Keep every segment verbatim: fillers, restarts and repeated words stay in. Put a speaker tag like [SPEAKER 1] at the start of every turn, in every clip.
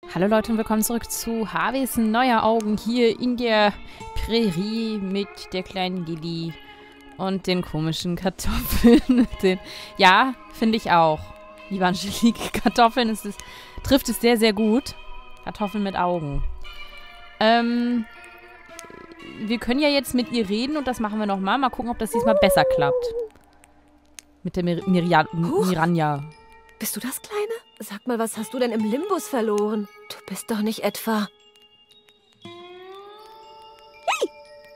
[SPEAKER 1] Hallo Leute und willkommen zurück zu Harveys Neuer Augen hier in der Prärie mit der kleinen Lilly und den komischen Kartoffeln. den, ja, finde ich auch. Lieber Angelique, Kartoffeln ist es, trifft es sehr, sehr gut. Kartoffeln mit Augen. Ähm, wir können ja jetzt mit ihr reden und das machen wir nochmal. Mal gucken, ob das diesmal besser klappt. Mit der Mir Miriam, Miranja.
[SPEAKER 2] Bist du das, Kleine? Sag mal, was hast du denn im Limbus verloren? Du bist doch nicht etwa... Hey!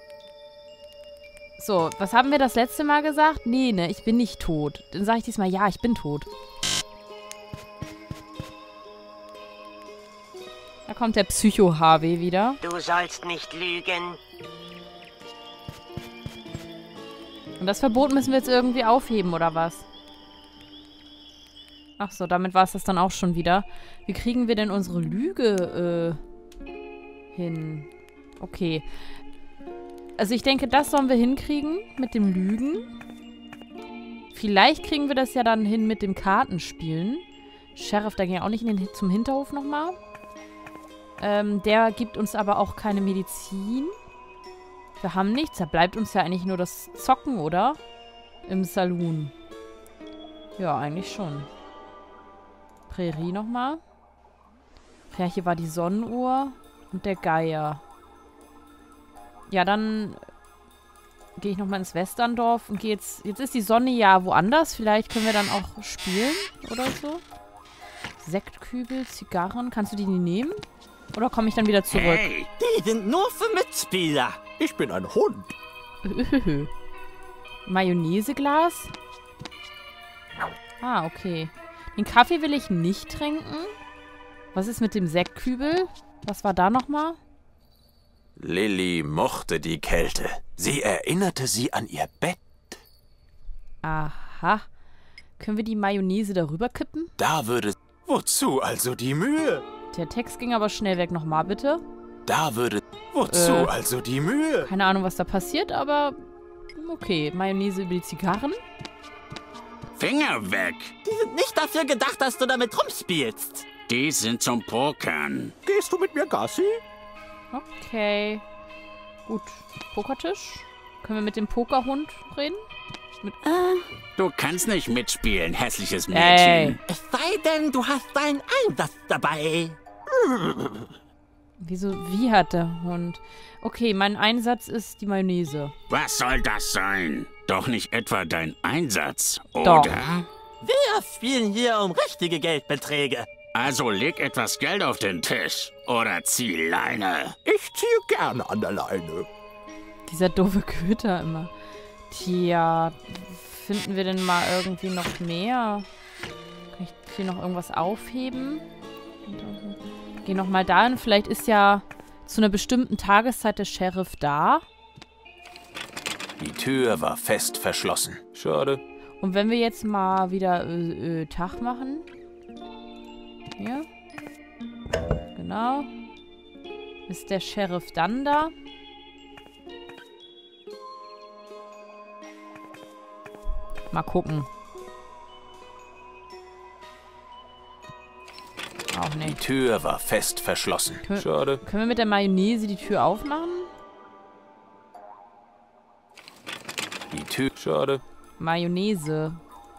[SPEAKER 1] So, was haben wir das letzte Mal gesagt? Nee, ne, ich bin nicht tot. Dann sage ich diesmal, ja, ich bin tot. Da kommt der Psycho-Harvey wieder.
[SPEAKER 3] Du sollst nicht lügen.
[SPEAKER 1] Und das Verbot müssen wir jetzt irgendwie aufheben, oder was? Ach so, damit war es das dann auch schon wieder. Wie kriegen wir denn unsere Lüge äh, hin? Okay. Also ich denke, das sollen wir hinkriegen mit dem Lügen. Vielleicht kriegen wir das ja dann hin mit dem Kartenspielen. Sheriff, da ging ja auch nicht in den, zum Hinterhof nochmal. Ähm, der gibt uns aber auch keine Medizin. Wir haben nichts. Da bleibt uns ja eigentlich nur das Zocken, oder? Im Saloon. Ja, eigentlich schon. Prärie nochmal. Ja, hier war die Sonnenuhr und der Geier. Ja, dann gehe ich nochmal ins Westerndorf und gehe jetzt... Jetzt ist die Sonne ja woanders. Vielleicht können wir dann auch spielen oder so. Sektkübel, Zigarren. Kannst du die nehmen? Oder komme ich dann wieder zurück?
[SPEAKER 4] Hey, die sind nur für Mitspieler. Ich bin ein Hund.
[SPEAKER 1] Mayonnaiseglas? Ah, okay. Den Kaffee will ich nicht trinken. Was ist mit dem Sektkübel? Was war da nochmal?
[SPEAKER 5] Lilly mochte die Kälte. Sie erinnerte sie an ihr Bett.
[SPEAKER 1] Aha. Können wir die Mayonnaise darüber kippen?
[SPEAKER 5] Da würde... Wozu also die Mühe?
[SPEAKER 1] Der Text ging aber schnell weg. Nochmal bitte.
[SPEAKER 5] Da würde... Wozu
[SPEAKER 1] Äh,
[SPEAKER 5] also die Mühe?
[SPEAKER 1] Keine Ahnung, was da passiert, aber... Okay, Mayonnaise über die Zigarren.
[SPEAKER 4] Finger weg.
[SPEAKER 3] Die sind nicht dafür gedacht, dass du damit rumspielst.
[SPEAKER 4] Die sind zum Pokern.
[SPEAKER 5] Gehst du mit mir Gassi?
[SPEAKER 1] Okay. Gut. Pokertisch. Können wir mit dem Pokerhund reden? Mit
[SPEAKER 4] Du kannst nicht mitspielen, hässliches
[SPEAKER 1] Ey.
[SPEAKER 4] Mädchen.
[SPEAKER 3] Es sei denn, du hast deinen Einsatz dabei.
[SPEAKER 1] Wieso, wie hat der Hund? Okay, mein Einsatz ist die Mayonnaise.
[SPEAKER 4] Was soll das sein? Doch nicht etwa dein Einsatz,
[SPEAKER 1] Doch.
[SPEAKER 4] oder?
[SPEAKER 3] Wir spielen hier um richtige Geldbeträge.
[SPEAKER 4] Also leg etwas Geld auf den Tisch. Oder zieh Leine.
[SPEAKER 5] Ich ziehe gerne an der Leine.
[SPEAKER 1] Dieser doofe Köter immer. Tja, finden wir denn mal irgendwie noch mehr? Kann ich hier noch irgendwas aufheben? Geh noch mal dahin. Vielleicht ist ja zu einer bestimmten Tageszeit der Sheriff da.
[SPEAKER 5] Die Tür war fest verschlossen. Schade.
[SPEAKER 1] Und wenn wir jetzt mal wieder äh, äh, Tag machen. Hier. Genau. Ist der Sheriff dann da? Mal gucken. Auch
[SPEAKER 5] Die
[SPEAKER 1] nicht.
[SPEAKER 5] Tür war fest verschlossen.
[SPEAKER 1] Kön
[SPEAKER 5] Schade.
[SPEAKER 1] Können wir mit der Mayonnaise die Tür aufmachen?
[SPEAKER 5] Die Tür... Schade.
[SPEAKER 1] Mayonnaise.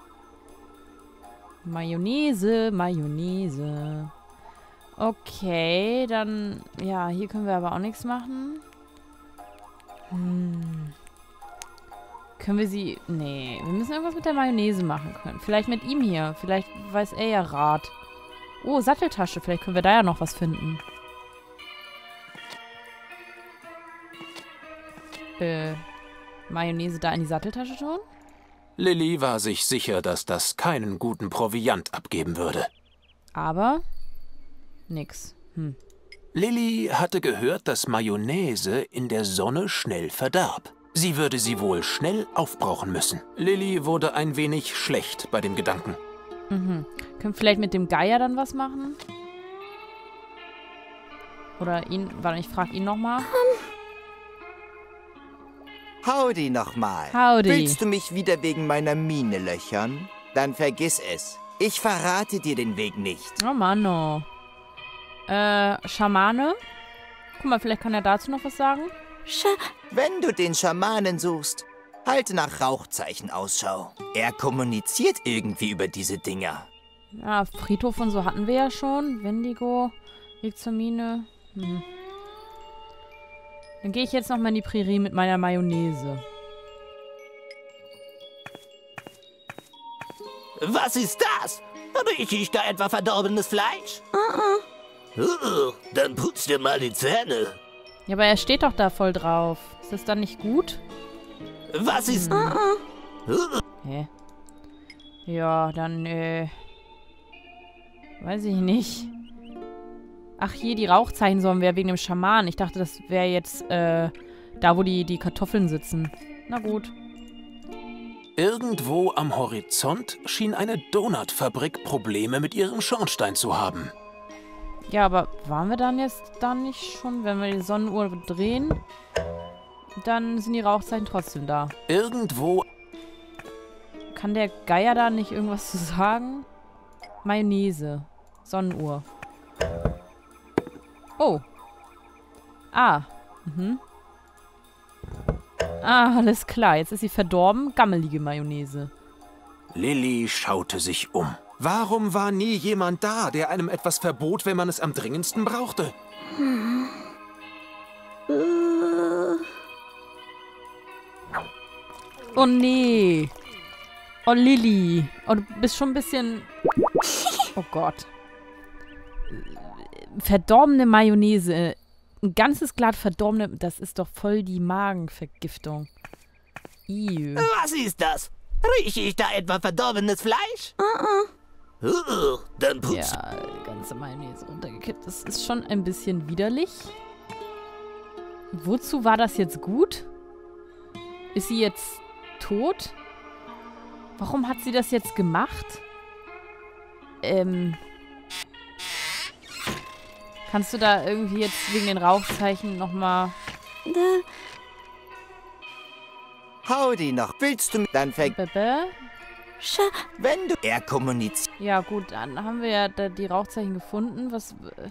[SPEAKER 1] Mayonnaise, Mayonnaise. Okay, dann... Ja, hier können wir aber auch nichts machen. Hm. Können wir sie... Nee, wir müssen irgendwas mit der Mayonnaise machen können. Vielleicht mit ihm hier. Vielleicht weiß er ja Rat. Oh, Satteltasche. Vielleicht können wir da ja noch was finden. Äh, Mayonnaise da in die Satteltasche tun?
[SPEAKER 5] Lilly war sich sicher, dass das keinen guten Proviant abgeben würde.
[SPEAKER 1] Aber... Nix. Hm.
[SPEAKER 5] Lilly hatte gehört, dass Mayonnaise in der Sonne schnell verdarb. Sie würde sie wohl schnell aufbrauchen müssen. Lilly wurde ein wenig schlecht bei dem Gedanken.
[SPEAKER 1] Mhm. Können wir vielleicht mit dem Geier dann was machen? Oder ihn... Warte, ich frage ihn nochmal.
[SPEAKER 6] Howdy nochmal.
[SPEAKER 1] Howdy.
[SPEAKER 6] Willst du mich wieder wegen meiner Mine löchern? Dann vergiss es. Ich verrate dir den Weg nicht.
[SPEAKER 1] Oh Mann, oh. Äh, Schamane. Guck mal, vielleicht kann er dazu noch was sagen.
[SPEAKER 2] Scha
[SPEAKER 6] Wenn du den Schamanen suchst, halte nach Rauchzeichen Ausschau. Er kommuniziert irgendwie über diese Dinger.
[SPEAKER 1] Ja, Friedhof und so hatten wir ja schon. Wendigo, Weg zur Mine. Hm. Dann gehe ich jetzt nochmal in die Prärie mit meiner Mayonnaise.
[SPEAKER 3] Was ist das? Rieche ich da etwa verdorbenes Fleisch? Uh -uh. Uh, dann putz dir mal die Zähne.
[SPEAKER 1] Ja, aber er steht doch da voll drauf. Ist das dann nicht gut?
[SPEAKER 3] Was ist...
[SPEAKER 1] Hm. Uh Hä? Ja, dann, äh... weiß ich nicht. Ach, hier, die Rauchzeichen sollen wir wegen dem Schaman. Ich dachte, das wäre jetzt, äh, da, wo die, die Kartoffeln sitzen. Na gut.
[SPEAKER 5] Irgendwo am Horizont schien eine Donutfabrik Probleme mit ihrem Schornstein zu haben.
[SPEAKER 1] Ja, aber waren wir dann jetzt da nicht schon? Wenn wir die Sonnenuhr drehen, dann sind die Rauchzeichen trotzdem da.
[SPEAKER 5] Irgendwo...
[SPEAKER 1] Kann der Geier da nicht irgendwas zu sagen? Mayonnaise. Sonnenuhr. Oh. Ah. Mhm. Ah, alles klar. Jetzt ist sie verdorben. Gammelige Mayonnaise.
[SPEAKER 5] Lilly schaute sich um. Warum war nie jemand da, der einem etwas verbot, wenn man es am dringendsten brauchte?
[SPEAKER 2] Hm.
[SPEAKER 1] Oh nee. Oh Lilly. Oh, du bist schon ein bisschen... Oh Gott. Verdorbene Mayonnaise. Ein ganzes Blatt verdorbene... Das ist doch voll die Magenvergiftung. Iu.
[SPEAKER 3] Was ist das? Rieche ich da etwa verdorbenes Fleisch? Uh -uh. Uh, dann putz...
[SPEAKER 1] Ja, die ganze Mayonnaise runtergekippt. Das ist schon ein bisschen widerlich. Wozu war das jetzt gut? Ist sie jetzt tot? Warum hat sie das jetzt gemacht? Ähm... Kannst du da irgendwie jetzt wegen den Rauchzeichen nochmal...
[SPEAKER 6] Howdy noch. Willst du mir dann ver...
[SPEAKER 1] Bebe?
[SPEAKER 2] Scha
[SPEAKER 6] Wenn du... Er kommuniziert.
[SPEAKER 1] Ja gut, dann haben wir ja da die Rauchzeichen gefunden. Was... Äh,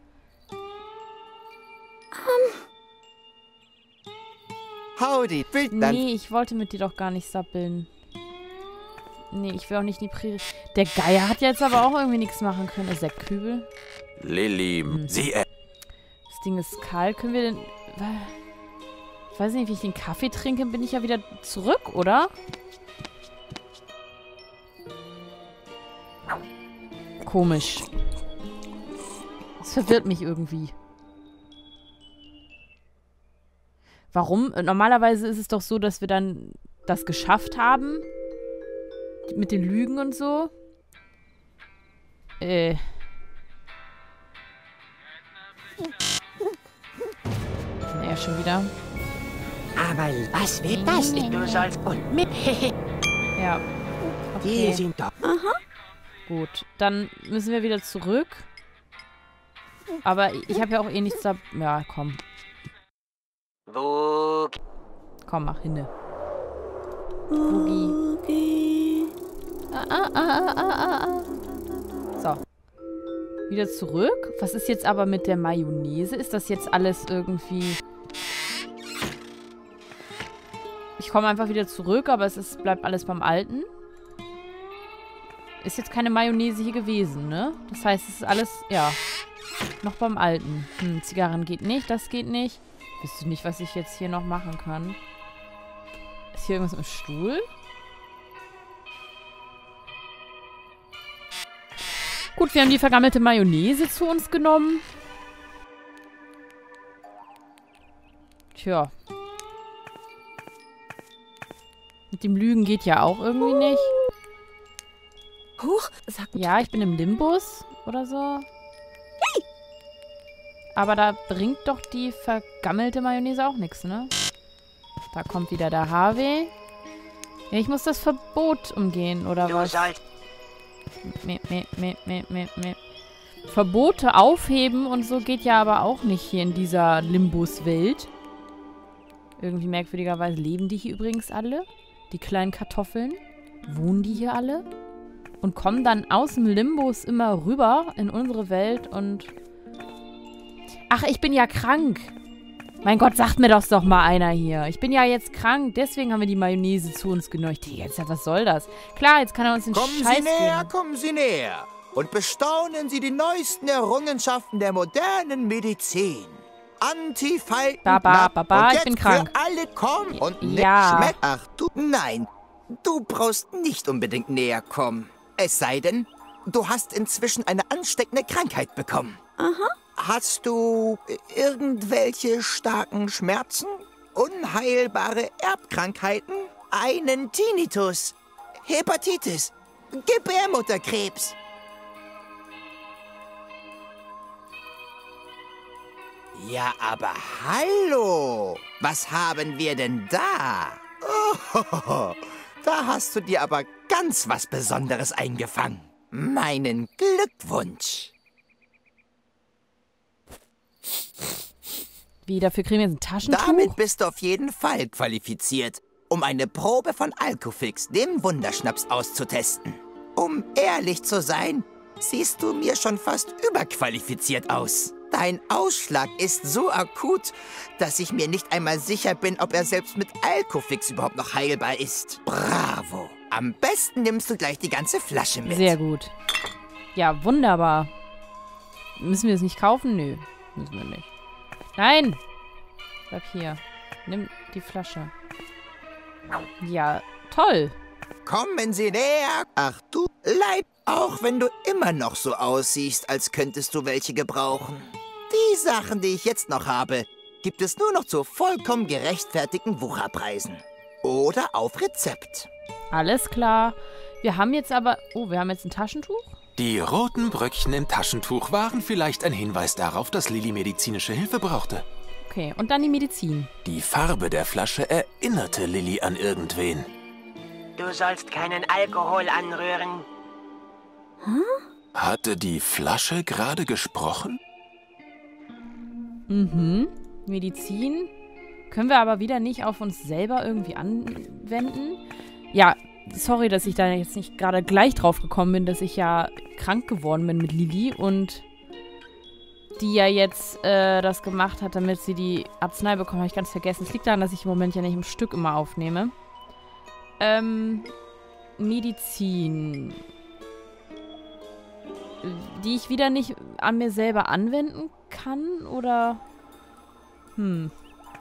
[SPEAKER 6] Howdy. Willst dann...
[SPEAKER 1] nee, ich wollte mit dir doch gar nicht sappeln. Nee, ich will auch nicht in die Prärie. Der Geier hat jetzt aber auch irgendwie nichts machen können. Sektkübel.
[SPEAKER 5] Lilly,
[SPEAKER 1] Hm.
[SPEAKER 5] sie... Äh
[SPEAKER 1] Das Ding ist kalt. Können wir denn... Ich weiß nicht, wie ich den Kaffee trinke, bin ich ja wieder zurück, oder? Komisch. Das verwirrt mich irgendwie. Warum? Normalerweise ist es doch so, dass wir dann das geschafft haben. Mit den Lügen und so. Äh... Naja, schon wieder.
[SPEAKER 3] Aber was wird das? Du sollst und mit...
[SPEAKER 1] Ja.
[SPEAKER 3] Die
[SPEAKER 1] Okay.
[SPEAKER 3] sind doch...
[SPEAKER 1] Gut. Dann müssen wir wieder zurück. Aber ich habe ja auch eh nichts da... Ja, komm.
[SPEAKER 3] Wo...
[SPEAKER 1] Komm, mach hinne. Boogie. Ah, ah, ah, ah, ah, ah. So. Wieder zurück. Was ist jetzt aber mit der Mayonnaise? Ist das jetzt alles irgendwie... Ich komme einfach wieder zurück, aber es ist, bleibt alles beim Alten. Ist jetzt keine Mayonnaise hier gewesen, ne? Das heißt, es ist alles, ja, noch beim Alten. Hm, Zigarren geht nicht, das geht nicht. Wisst ihr nicht, was ich jetzt hier noch machen kann? Ist hier irgendwas im Stuhl? Gut, wir haben die vergammelte Mayonnaise zu uns genommen. Tja. Mit dem Lügen geht ja auch irgendwie nicht.
[SPEAKER 2] Huch, sag
[SPEAKER 1] Ja, ich bin im Limbus oder so. Aber da bringt doch die vergammelte Mayonnaise auch nichts, ne? Da kommt wieder der Harvey. Ja, ich muss das Verbot umgehen, oder
[SPEAKER 3] Du
[SPEAKER 1] was?
[SPEAKER 3] sollst...
[SPEAKER 1] Me, me, me, me, me, me. Verbote aufheben und so geht ja aber auch nicht hier in dieser Limbus-Welt. Irgendwie merkwürdigerweise leben die hier übrigens alle. Die kleinen Kartoffeln. Wohnen die hier alle? Und kommen dann aus dem Limbus immer rüber in unsere Welt und Ach, ich bin ja krank. Mein Gott, sagt mir das doch mal einer hier. Ich bin ja jetzt krank, deswegen haben wir die Mayonnaise zu uns genommen. Jetzt, was soll das? Klar, jetzt kann er uns den
[SPEAKER 6] Kommen
[SPEAKER 1] Scheiß
[SPEAKER 6] Sie näher,
[SPEAKER 1] geben.
[SPEAKER 6] kommen Sie näher. Und bestaunen Sie die neuesten Errungenschaften der modernen Medizin. Antifalten.
[SPEAKER 1] Baba, Baba,
[SPEAKER 6] und
[SPEAKER 1] ich
[SPEAKER 6] jetzt
[SPEAKER 1] bin krank.
[SPEAKER 6] Für alle komm und nicht
[SPEAKER 1] Ja.
[SPEAKER 6] schmeckt. Ach du, nein. Du brauchst nicht unbedingt näher kommen. Es sei denn, du hast inzwischen eine ansteckende Krankheit bekommen.
[SPEAKER 2] Aha.
[SPEAKER 6] Hast du irgendwelche starken Schmerzen? Unheilbare Erbkrankheiten? Einen Tinnitus? Hepatitis? Gebärmutterkrebs? Ja, aber hallo! Was haben wir denn da? Oh, da hast du dir aber ganz was Besonderes eingefangen. Meinen Glückwunsch.
[SPEAKER 1] Wie, dafür kriegen wir jetzt ein Taschentuch?
[SPEAKER 6] Damit bist du auf jeden Fall qualifiziert, um eine Probe von Alcofix, dem Wunderschnaps, auszutesten. Um ehrlich zu sein, siehst du mir schon fast überqualifiziert aus. Dein Ausschlag ist so akut, dass ich mir nicht einmal sicher bin, ob er selbst mit Alcofix überhaupt noch heilbar ist. Bravo! Am besten nimmst du gleich die ganze Flasche mit.
[SPEAKER 1] Sehr gut. Ja, wunderbar. Müssen wir es nicht kaufen? Nö, müssen wir nicht. Nein! Bleib hier. Nimm die Flasche. Ja, toll.
[SPEAKER 6] Kommen Sie näher. Ach du Leid, auch wenn du immer noch so aussiehst, als könntest du welche gebrauchen. Die Sachen, die ich jetzt noch habe, gibt es nur noch zu vollkommen gerechtfertigten Wucherpreisen. Oder auf Rezept.
[SPEAKER 1] Alles klar. Wir haben jetzt aber... Oh, wir haben jetzt ein Taschentuch?
[SPEAKER 5] Die roten Bröckchen im Taschentuch waren vielleicht ein Hinweis darauf, dass Lilly medizinische Hilfe brauchte.
[SPEAKER 1] Okay, und dann die Medizin.
[SPEAKER 5] Die Farbe der Flasche erinnerte Lilly an irgendwen.
[SPEAKER 7] Du sollst keinen Alkohol anrühren.
[SPEAKER 5] Hatte die Flasche gerade gesprochen?
[SPEAKER 1] Mhm. Medizin. Können wir aber wieder nicht auf uns selber irgendwie anwenden. Ja, sorry, dass ich da jetzt nicht gerade gleich drauf gekommen bin, dass ich ja krank geworden bin mit Lilly und die ja jetzt äh, das gemacht hat, damit sie die Arznei bekommen, habe ich ganz vergessen. Es liegt daran, dass ich im Moment ja nicht im Stück immer aufnehme. Ähm, Medizin. Die ich wieder nicht an mir selber anwenden kann, oder? Hm.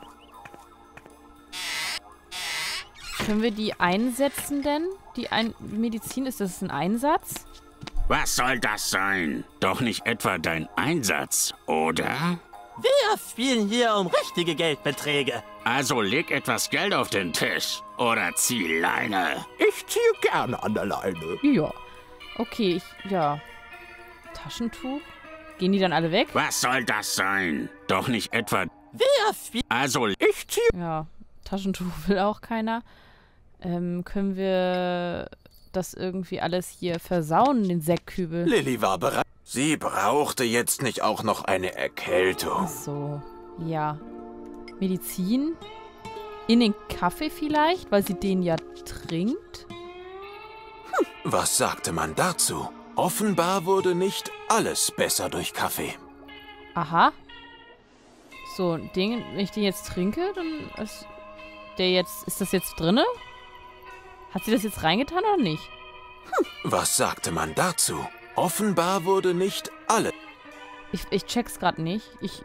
[SPEAKER 1] Können wir die einsetzen denn? Die ein Medizin, ist das ein Einsatz?
[SPEAKER 4] Was soll das sein? Doch nicht etwa dein Einsatz, oder?
[SPEAKER 8] Wir spielen hier um richtige Geldbeträge.
[SPEAKER 4] Also leg etwas Geld auf den Tisch. Oder zieh Leine.
[SPEAKER 6] Ich ziehe gerne an der Leine.
[SPEAKER 1] Ja. Okay, ich, ja. Taschentuch? Gehen die dann alle weg?
[SPEAKER 4] Was soll das sein? Doch nicht etwa...
[SPEAKER 8] Wir spielen...
[SPEAKER 4] Also...
[SPEAKER 6] Ich ziehe...
[SPEAKER 1] Ja, Taschentuch will auch keiner. Ähm, können wir das irgendwie alles hier versauen, den Säckkübel?
[SPEAKER 5] Lilly war bereit. Sie brauchte jetzt nicht auch noch eine Erkältung.
[SPEAKER 1] Ach so, ja. Medizin? In den Kaffee vielleicht, weil sie den ja trinkt?
[SPEAKER 5] Was sagte man dazu? Offenbar wurde nicht alles besser durch Kaffee.
[SPEAKER 1] Aha. So, den, wenn ich den jetzt trinke, dann ist der jetzt, ist das jetzt drinne? Hat sie das jetzt reingetan oder nicht?
[SPEAKER 5] Was sagte man dazu? Offenbar wurde nicht alles...
[SPEAKER 1] Ich, ich check's gerade nicht. Ich...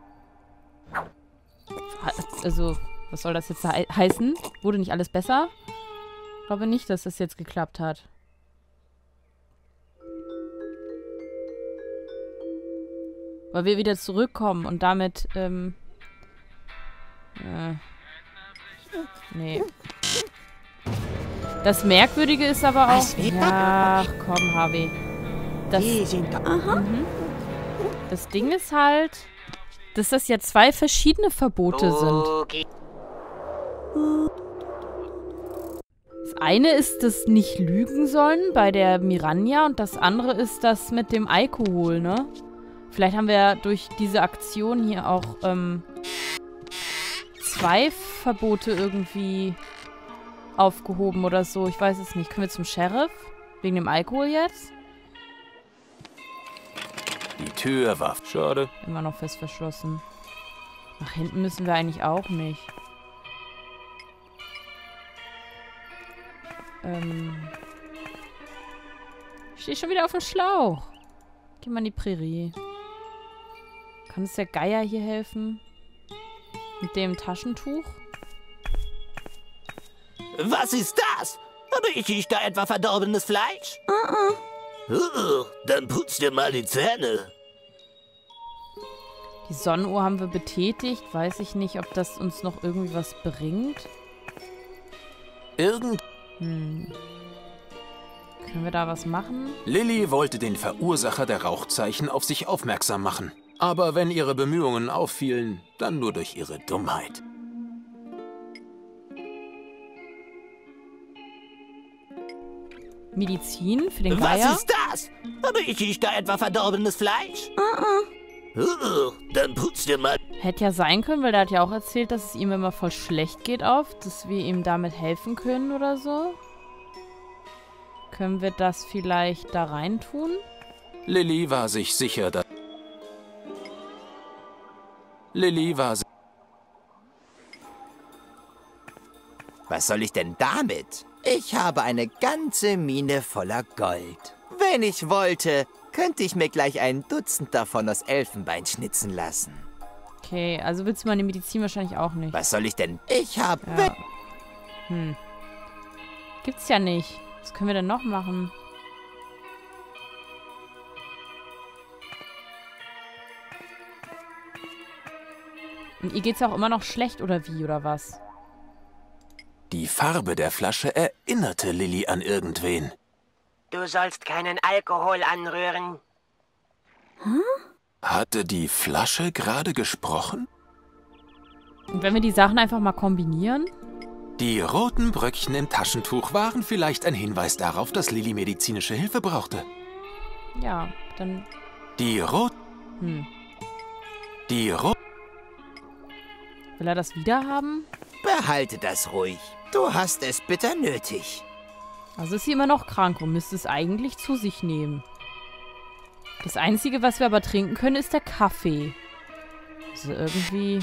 [SPEAKER 1] Also, was soll das jetzt he heißen? Wurde nicht alles besser? Ich glaube nicht, dass das jetzt geklappt hat. Weil wir wieder zurückkommen und damit, ähm... Äh, nee. Das Merkwürdige ist aber auch...
[SPEAKER 7] Was wird
[SPEAKER 1] Ja, ach komm, Harvey. Das,
[SPEAKER 7] Die sind doch...
[SPEAKER 1] mhm. Das Ding ist halt, dass das ja zwei verschiedene Verbote sind.
[SPEAKER 7] Okay.
[SPEAKER 1] Das eine ist das nicht lügen sollen bei der Miranja und das andere ist das mit dem Alkohol, ne? Vielleicht haben wir durch diese Aktion hier auch ähm, zwei Verbote irgendwie aufgehoben oder so. Ich weiß es nicht. Können wir zum Sheriff? Wegen dem Alkohol jetzt?
[SPEAKER 5] Die Tür war... Schade.
[SPEAKER 1] Immer noch fest verschlossen. Nach hinten müssen wir eigentlich auch nicht. Ähm... Ich stehe schon wieder auf dem Schlauch. Geh mal in die Prärie. Kann uns der Geier hier helfen? Mit dem Taschentuch?
[SPEAKER 3] Was ist das? Rieche ich da etwa verdorbenes Fleisch? Uh -uh. Uh, dann putz dir mal die Zähne.
[SPEAKER 1] Die Sonnenuhr haben wir betätigt. Weiß ich nicht, ob das uns noch irgendwie was bringt.
[SPEAKER 5] Irgend...
[SPEAKER 1] Hm. Können wir da was machen?
[SPEAKER 5] Lilly wollte den Verursacher der Rauchzeichen auf sich aufmerksam machen. Aber wenn ihre Bemühungen auffielen, dann nur durch ihre Dummheit.
[SPEAKER 1] Medizin für den Geier?
[SPEAKER 3] Was ist das? Rieche ich da etwa verdorbenes Fleisch? Uh -uh. Dann putz dir mal...
[SPEAKER 1] Hätte ja sein können, weil der hat ja auch erzählt, dass es ihm immer voll schlecht geht oft, dass wir ihm damit helfen können oder so. Können wir das vielleicht da rein tun?
[SPEAKER 5] Lilly war sich sicher, dass... Lilly war...
[SPEAKER 6] Was soll ich denn damit? Ich habe eine ganze Mine voller Gold. Wenn ich wollte, könnte ich mir gleich ein Dutzend davon aus Elfenbein schnitzen lassen.
[SPEAKER 1] Okay, also willst du meine Medizin wahrscheinlich auch nicht.
[SPEAKER 6] Was soll ich denn? Ich habe...
[SPEAKER 1] Ja. Hm. Gibt's ja nicht. Was können wir denn noch machen? Und ihr geht's auch immer noch schlecht, oder wie, oder was?
[SPEAKER 5] Die Farbe der Flasche erinnerte Lilly an irgendwen.
[SPEAKER 7] Du sollst keinen Alkohol anrühren.
[SPEAKER 2] Hm?
[SPEAKER 5] Hatte die Flasche gerade gesprochen?
[SPEAKER 1] Und wenn wir die Sachen einfach mal kombinieren?
[SPEAKER 5] Die roten Bröckchen im Taschentuch waren vielleicht ein Hinweis darauf, dass Lilly medizinische Hilfe brauchte.
[SPEAKER 1] Ja, dann...
[SPEAKER 5] Die rot...
[SPEAKER 1] Hm.
[SPEAKER 5] Die rot...
[SPEAKER 1] Will er das wieder haben?
[SPEAKER 6] Behalte das ruhig. Du hast es bitter nötig.
[SPEAKER 1] Also ist sie immer noch krank und müsste es eigentlich zu sich nehmen. Das Einzige, was wir aber trinken können, ist der Kaffee. Also irgendwie...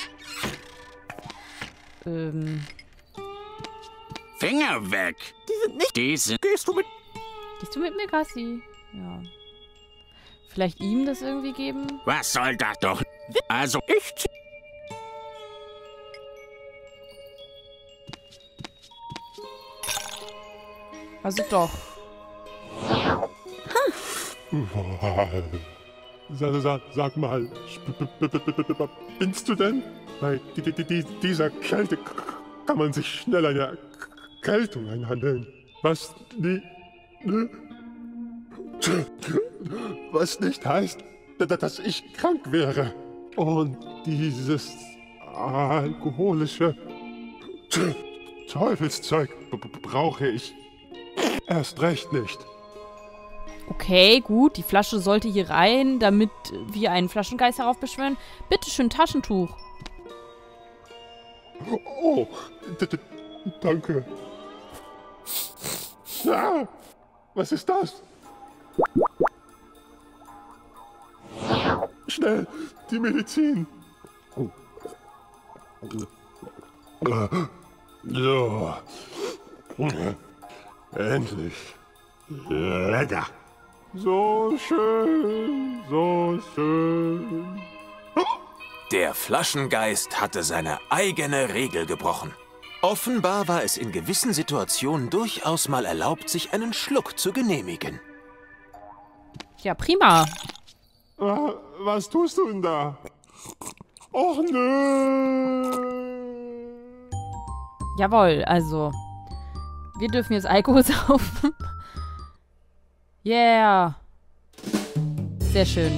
[SPEAKER 1] Ähm...
[SPEAKER 4] Finger weg!
[SPEAKER 6] Die sind nicht...
[SPEAKER 4] Die sind...
[SPEAKER 6] Gehst du mit...
[SPEAKER 1] Gehst du mit mir, Gassi? Ja. Vielleicht ihm das irgendwie geben?
[SPEAKER 4] Was soll das doch? Also, ich...
[SPEAKER 1] Also doch.
[SPEAKER 9] Sag, sag, sag mal, spinnst du denn? Bei dieser Kälte kann man sich schnell eine Erkältung einhandeln. Was die... Was nicht heißt, dass ich krank wäre. Und dieses alkoholische Teufelszeug brauche ich erst recht nicht.
[SPEAKER 1] Okay, gut. Die Flasche sollte hier rein, damit wir einen Flaschengeist heraufbeschwören. Bitte schön, Taschentuch.
[SPEAKER 9] Oh, danke. Ja, was ist das? Schnell, die Medizin. So. Endlich. Lecker. So schön, so schön.
[SPEAKER 5] Der Flaschengeist hatte seine eigene Regel gebrochen. Offenbar war es in gewissen Situationen durchaus mal erlaubt, sich einen Schluck zu genehmigen.
[SPEAKER 1] Ja, prima.
[SPEAKER 9] Was tust du denn da? Och nö.
[SPEAKER 1] Jawohl, also. Wir dürfen jetzt Alkohol saufen. Yeah. Sehr schön.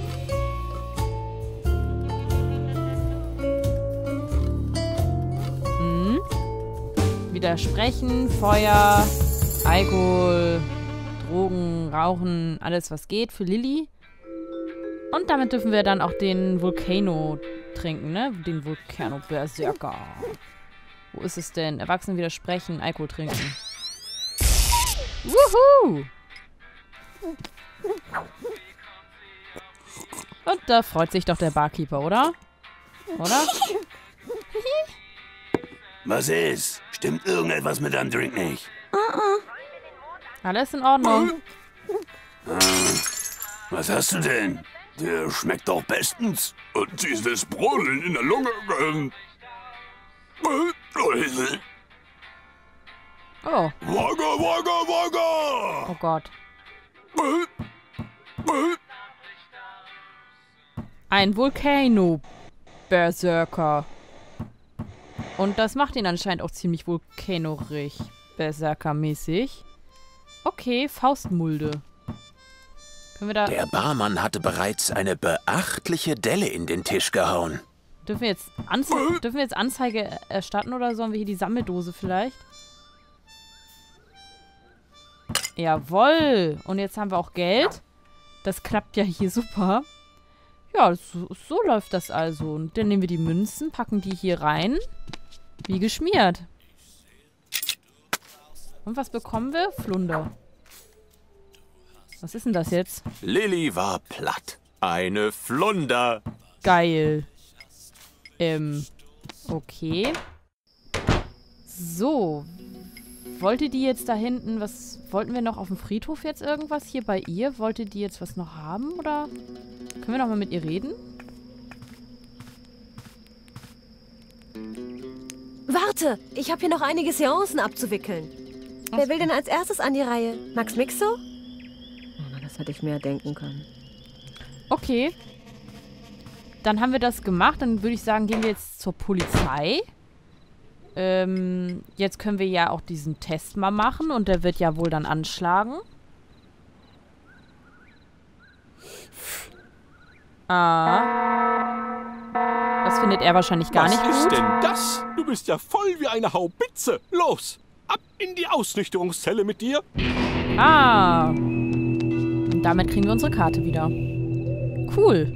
[SPEAKER 1] Hm. Widersprechen, Feuer, Alkohol, Drogen, Rauchen, alles was geht für Lilly. Und damit dürfen wir dann auch den Volcano trinken, ne? Den Volcano Berserker. Wo ist es denn? Erwachsene widersprechen, Alkohol trinken. Wuhu! Und da freut sich doch der Barkeeper, oder? Oder?
[SPEAKER 3] Was ist? Stimmt irgendetwas mit deinem Drink nicht?
[SPEAKER 1] Alles in Ordnung.
[SPEAKER 3] Was hast du denn? Der schmeckt doch bestens.
[SPEAKER 4] Und dieses Brodeln in der Lunge. Ähm,
[SPEAKER 1] Oh.
[SPEAKER 3] Wagga, wagga, wagga!
[SPEAKER 1] Oh Gott. Ein Volcano-Berserker. Und das macht ihn anscheinend auch ziemlich vulkanorig. Berserker-mäßig. Okay, Faustmulde. Können wir da...
[SPEAKER 5] Der Barmann hatte bereits eine beachtliche Delle in den Tisch gehauen.
[SPEAKER 1] Dürfen wir jetzt, Anze dürfen wir jetzt Anzeige erstatten oder sollen wir hier die Sammeldose vielleicht? Jawohl. Und jetzt haben wir auch Geld. Das klappt ja hier super. Ja, so, so läuft das also. Und dann nehmen wir die Münzen, packen die hier rein. Wie geschmiert. Und was bekommen wir? Flunder. Was ist denn das jetzt?
[SPEAKER 5] Lilly war platt. Eine Flunder.
[SPEAKER 1] Geil. Ähm, okay. So. Wollte die jetzt da hinten, was, wollten wir noch auf dem Friedhof jetzt irgendwas hier bei ihr? Wollte die jetzt was noch haben, oder? Können wir noch mal mit ihr reden?
[SPEAKER 2] Warte, ich habe hier noch einige Seancen abzuwickeln.
[SPEAKER 1] Ach.
[SPEAKER 2] Wer will denn als erstes an die Reihe? Max Mixo? Oh, das hätte ich mehr denken können.
[SPEAKER 1] Okay. Dann haben wir das gemacht. Dann würde ich sagen, gehen wir jetzt zur Polizei. Ähm, jetzt können wir ja auch diesen Test mal machen. Und der wird ja wohl dann anschlagen. Ah. Das findet er wahrscheinlich gar
[SPEAKER 10] Was
[SPEAKER 1] nicht
[SPEAKER 10] ist
[SPEAKER 1] gut.
[SPEAKER 10] denn das? Du bist ja voll wie eine Haubitze. Los, ab in die Ausnüchterungszelle mit dir.
[SPEAKER 1] Ah. Und damit kriegen wir unsere Karte wieder. Cool.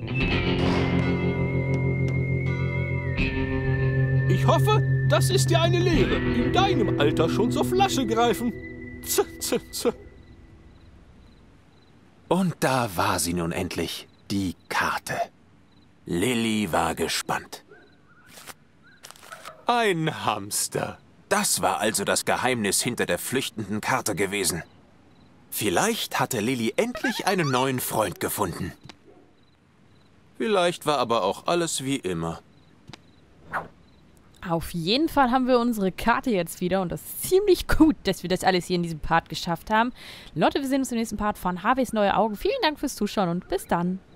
[SPEAKER 10] Ich hoffe, das ist dir eine Lehre. In deinem Alter schon zur Flasche greifen. Z, z, z.
[SPEAKER 5] Und da war sie nun endlich, die Karte. Lilly war gespannt. Ein Hamster. Das war also das Geheimnis hinter der flüchtenden Karte gewesen. Vielleicht hatte Lilly endlich einen neuen Freund gefunden. Vielleicht war aber auch alles wie immer.
[SPEAKER 1] Auf jeden Fall haben wir unsere Karte jetzt wieder und das ist ziemlich gut, dass wir das alles hier in diesem Part geschafft haben. Leute, wir sehen uns im nächsten Part von Harveys neue Augen. Vielen Dank fürs Zuschauen und bis dann.